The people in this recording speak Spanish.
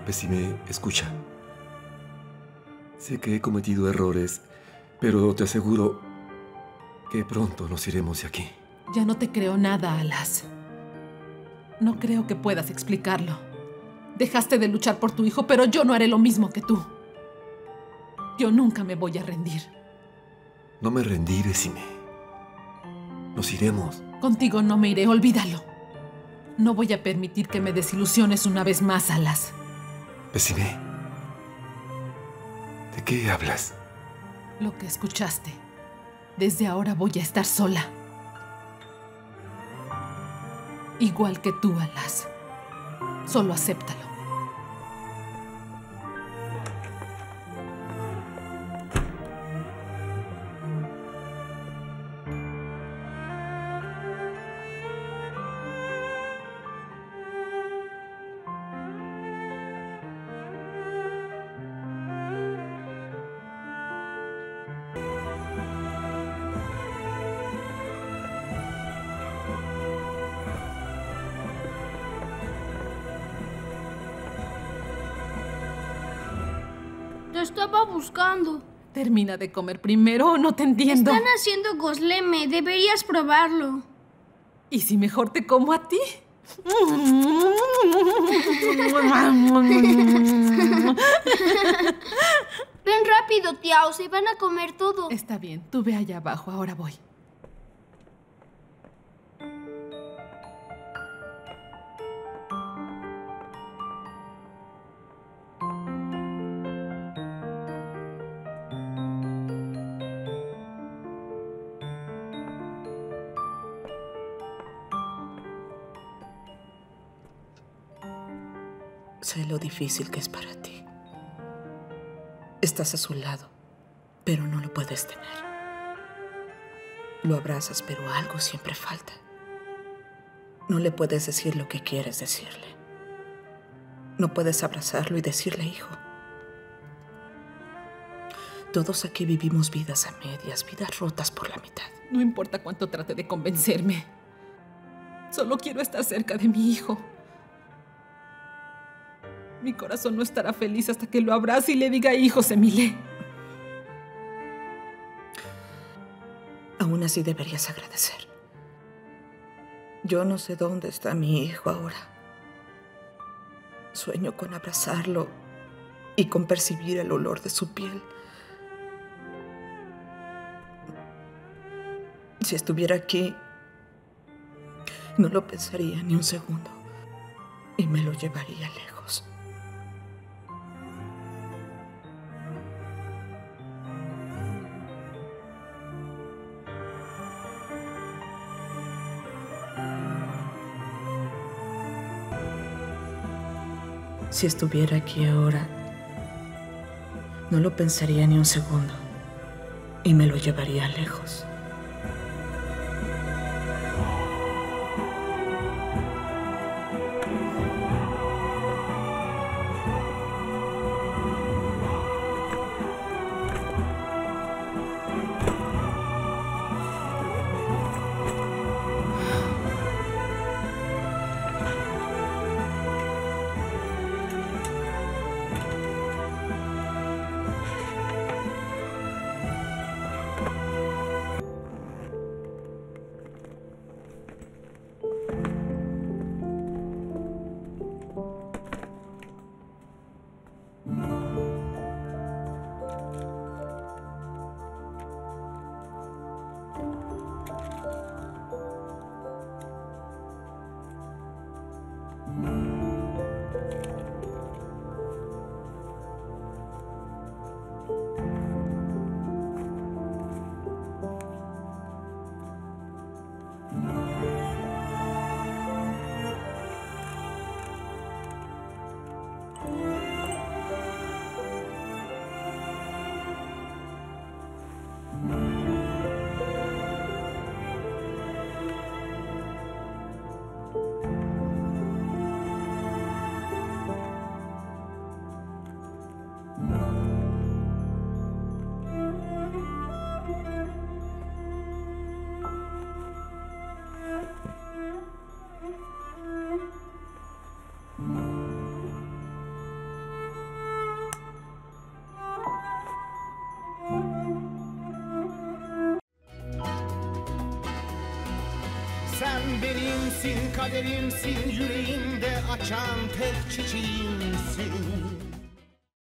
Pésime, escucha. Sé que he cometido errores, pero te aseguro que pronto nos iremos de aquí. Ya no te creo nada, Alas. No creo que puedas explicarlo. Dejaste de luchar por tu hijo, pero yo no haré lo mismo que tú. Yo nunca me voy a rendir. No me rendí, Pésime. Nos iremos. Contigo no me iré, olvídalo. No voy a permitir que me desilusiones una vez más, Alas. Pésime. ¿De qué hablas? Lo que escuchaste. Desde ahora voy a estar sola. Igual que tú, Alas. Solo acéptalo. Te estaba buscando. Termina de comer primero, no te entiendo. Están haciendo gosleme, deberías probarlo. ¿Y si mejor te como a ti? Ven rápido, Tiao, se van a comer todo. Está bien, tú ve allá abajo, ahora voy. Sé lo difícil que es para ti. Estás a su lado, pero no lo puedes tener. Lo abrazas, pero algo siempre falta. No le puedes decir lo que quieres decirle. No puedes abrazarlo y decirle hijo. Todos aquí vivimos vidas a medias, vidas rotas por la mitad. No importa cuánto trate de convencerme. Solo quiero estar cerca de mi hijo. Mi corazón no estará feliz hasta que lo abrace y le diga hijo, Semile. Aún así deberías agradecer. Yo no sé dónde está mi hijo ahora. Sueño con abrazarlo y con percibir el olor de su piel. Si estuviera aquí, no lo pensaría ni un segundo y me lo llevaría lejos. Si estuviera aquí ahora, no lo pensaría ni un segundo y me lo llevaría lejos. Sen benimsin, kaderimsin, yüreğimde açan tek çiçeğimsin.